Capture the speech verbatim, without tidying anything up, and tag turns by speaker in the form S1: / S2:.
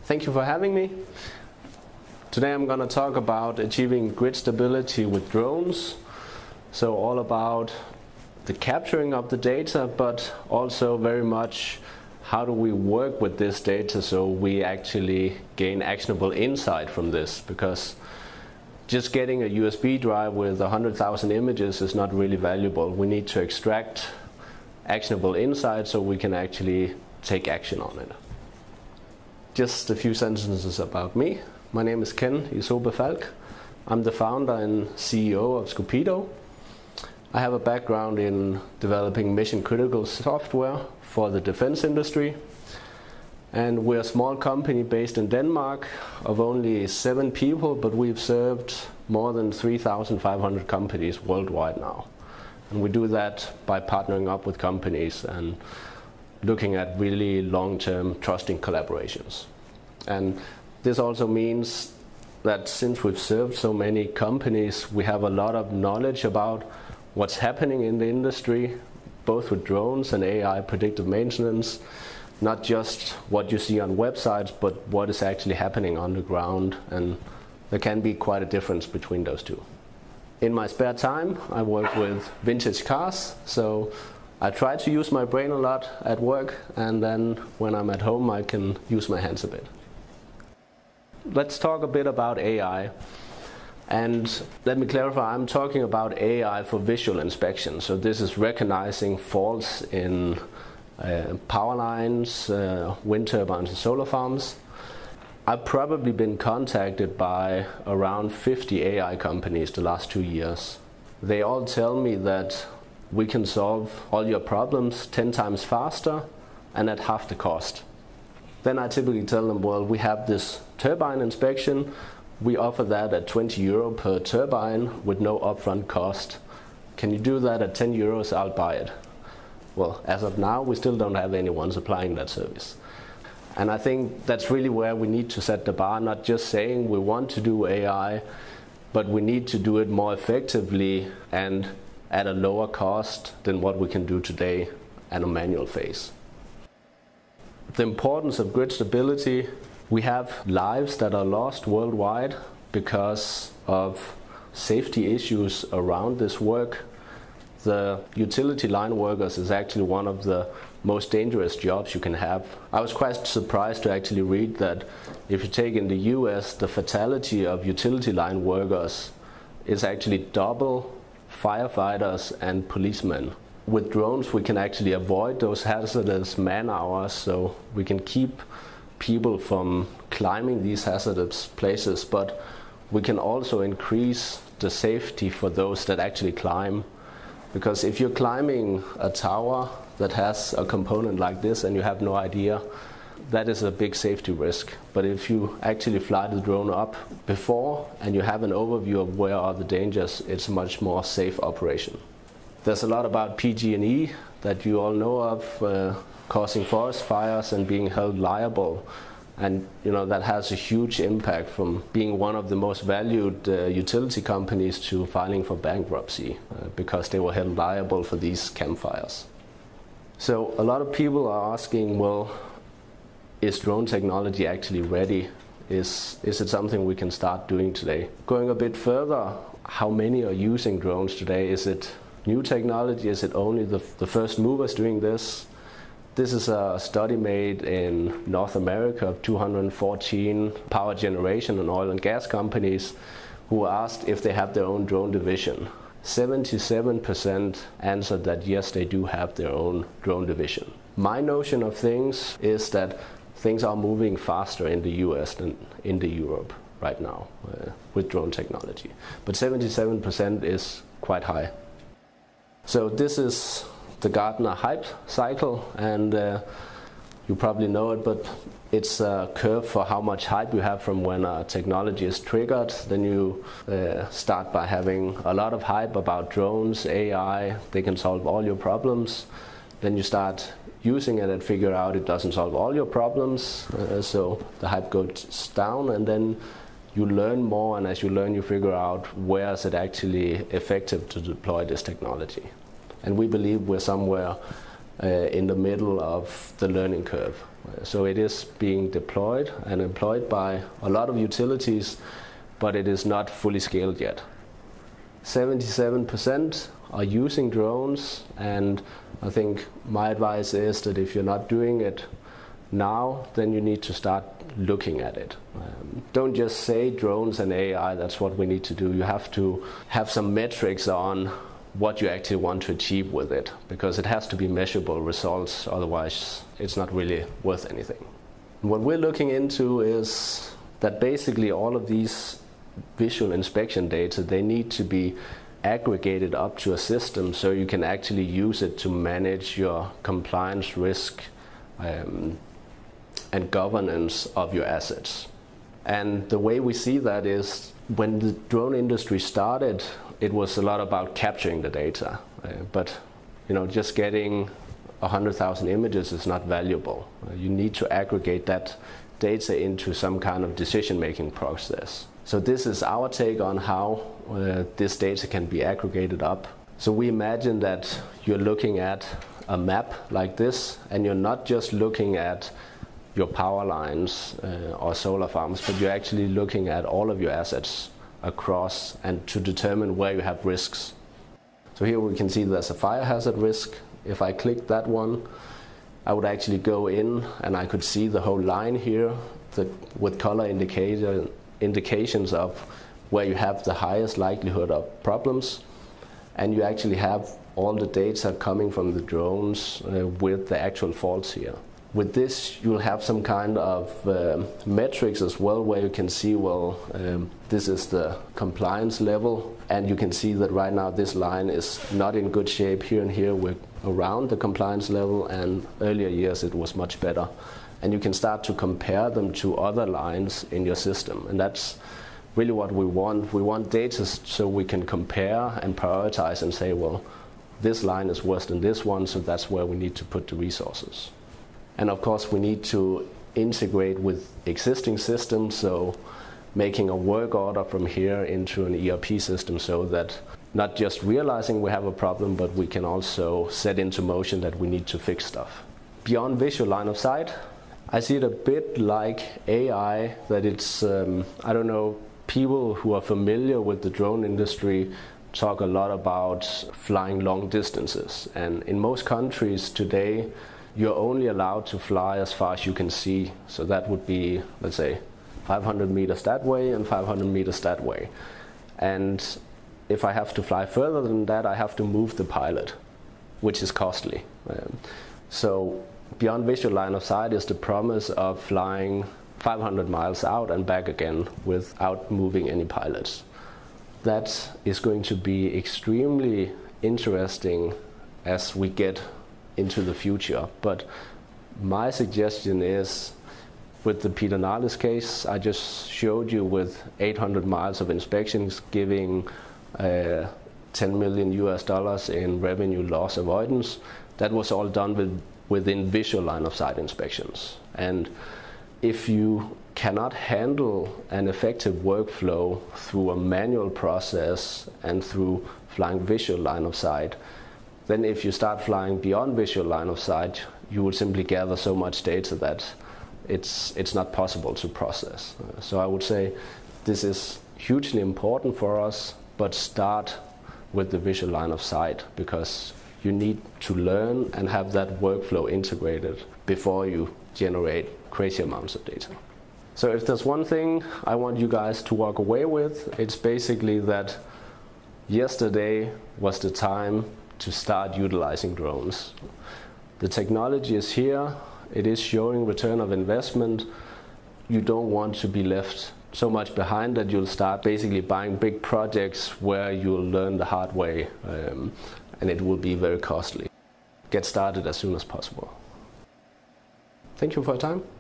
S1: Thank you for having me. Today I'm going to talk about achieving grid stability with drones. So all about the capturing of the data, but also very much how do we work with this data so we actually gain actionable insight from this, because just getting a U S B drive with one hundred thousand images is not really valuable. We need to extract actionable insight so we can actually take action on it. Just a few sentences about me. My name is Ken Isobe Falk. I'm the founder and C E O of Scopito. I have a background in developing mission critical software for the defense industry. And we're a small company based in Denmark of only seven people, but we've served more than three thousand five hundred companies worldwide now. And we do that by partnering up with companies and looking at really long-term trusting collaborations. And this also means that since we've served so many companies, we have a lot of knowledge about what's happening in the industry, both with drones and A I predictive maintenance, not just what you see on websites, but what is actually happening on the ground, and there can be quite a difference between those two. In my spare time, I work with vintage cars, so I try to use my brain a lot at work, and then when I'm at home I can use my hands a bit. Let's talk a bit about A I. And let me clarify, I'm talking about A I for visual inspection. So this is recognizing faults in uh, power lines, uh, wind turbines and solar farms. I've probably been contacted by around fifty A I companies the last two years. They all tell me that we can solve all your problems ten times faster and at half the cost. Then I typically tell them, well, we have this turbine inspection. We offer that at twenty euro per turbine with no upfront cost. Can you do that at ten euros? I'll buy it. Well, as of now, we still don't have anyone supplying that service. And I think that's really where we need to set the bar, not just saying we want to do A I, but we need to do it more effectively and at a lower cost than what we can do today at a manual phase. The importance of grid stability: we have lives that are lost worldwide because of safety issues around this work. The utility line workers is actually one of the most dangerous jobs you can have. I was quite surprised to actually read that if you take in the U S, the fatality of utility line workers is actually double firefighters and policemen. With drones we can actually avoid those hazardous man hours, so we can keep people from climbing these hazardous places, but we can also increase the safety for those that actually climb. Because if you're climbing a tower that has a component like this and you have no idea, that is a big safety risk. But if you actually fly the drone up before and you have an overview of where are the dangers, it's a much more safe operation. There's a lot about P G and E that you all know of, uh, causing forest fires and being held liable. And you know that has a huge impact, from being one of the most valued uh, utility companies to filing for bankruptcy uh, because they were held liable for these campfires. So a lot of people are asking, well, is drone technology actually ready? Is, is it something we can start doing today? Going a bit further, how many are using drones today? Is it new technology? Is it only the, the first movers doing this? This is a study made in North America of two hundred fourteen power generation and oil and gas companies who asked if they have their own drone division. seventy-seven percent answered that yes, they do have their own drone division. My notion of things is that things are moving faster in the U S than in the Europe right now uh, with drone technology. But seventy-seven percent is quite high. So this is the Gartner hype cycle, and uh, you probably know it, but it's a curve for how much hype you have from when a technology is triggered. Then you uh, start by having a lot of hype about drones, A I, they can solve all your problems. Then you start using it and figure out it doesn't solve all your problems, uh, so the hype goes down, and then you learn more, and as you learn you figure out where is it actually effective to deploy this technology. And we believe we're somewhere uh, in the middle of the learning curve. So it is being deployed and employed by a lot of utilities, but it is not fully scaled yet. seventy-seven percent are using drones, and I think my advice is that if you're not doing it now, then you need to start looking at it. Um, don't just say drones and A I, that's what we need to do. You have to have some metrics on what you actually want to achieve with it, because it has to be measurable results, otherwise it's not really worth anything. What we're looking into is that basically all of these visual inspection data, they need to be aggregated up to a system so you can actually use it to manage your compliance risk um, and governance of your assets. And the way we see that is, when the drone industry started, it was a lot about capturing the data, uh, but you know, just getting one hundred thousand images is not valuable. Uh, you need to aggregate that data into some kind of decision-making process. So this is our take on how uh, this data can be aggregated up. So we imagine that you're looking at a map like this, and you're not just looking at your power lines uh, or solar farms, but you're actually looking at all of your assets across, and to determine where you have risks. So here we can see there's a fire hazard risk. If I click that one, I would actually go in and I could see the whole line here that, with color indicator, indications of where you have the highest likelihood of problems, and you actually have all the data coming from the drones uh, with the actual faults here. With this, you'll have some kind of uh, metrics as well, where you can see, well, um, this is the compliance level, and you can see that right now this line is not in good shape. Here and here we're around the compliance level, and earlier years it was much better. And you can start to compare them to other lines in your system, and that's really what we want. We want data so we can compare and prioritize and say, well, this line is worse than this one, so that's where we need to put the resources. And of course, we need to integrate with existing systems, so making a work order from here into an E R P system, so that not just realizing we have a problem, but we can also set into motion that we need to fix stuff. Beyond visual line of sight, I see it a bit like A I, that it's, um, I don't know, people who are familiar with the drone industry talk a lot about flying long distances. And in most countries today, you're only allowed to fly as far as you can see. So that would be, let's say, five hundred meters that way and five hundred meters that way. And if I have to fly further than that, I have to move the pilot, which is costly. Um, so beyond visual line of sight is the promise of flying five hundred miles out and back again without moving any pilots. That is going to be extremely interesting as we get into the future. But my suggestion is, with the Peter Nalles case I just showed you, with eight hundred miles of inspections giving uh, ten million U S dollars in revenue loss avoidance, that was all done with, within visual line of sight inspections. And if you cannot handle an effective workflow through a manual process and through flying visual line of sight, then if you start flying beyond visual line of sight, you will simply gather so much data that it's, it's not possible to process. Uh, so I would say this is hugely important for us, but start with the visual line of sight, because you need to learn and have that workflow integrated before you generate crazy amounts of data. So if there's one thing I want you guys to walk away with, it's basically that yesterday was the time to start utilizing drones. The technology is here, it is showing return of investment. You don't want to be left so much behind that you'll start basically buying big projects where you'll learn the hard way, um, and it will be very costly. Get started as soon as possible. Thank you for your time.